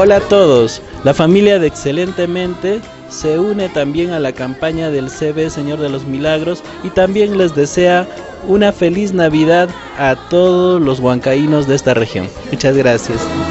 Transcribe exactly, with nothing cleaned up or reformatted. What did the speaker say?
Hola a todos, la familia de Excelentemente se une también a la campaña del C B Señor de los Milagros y también les desea una feliz Navidad a todos los huancaínos de esta región. Muchas gracias.